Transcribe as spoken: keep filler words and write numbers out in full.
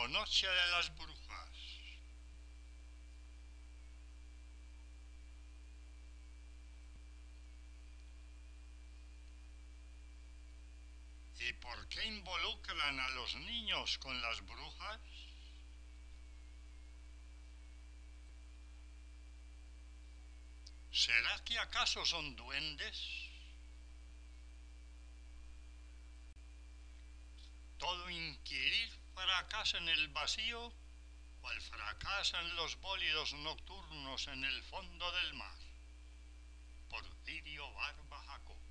o Noche de las Brujas. ¿Y por qué involucran a los niños con las brujas? ¿Será que acaso son duendes? Todo inquirir fracasa en el vacío, cual fracasan los bólidos nocturnos en el fondo del mar. Porfirio Barba Jacob.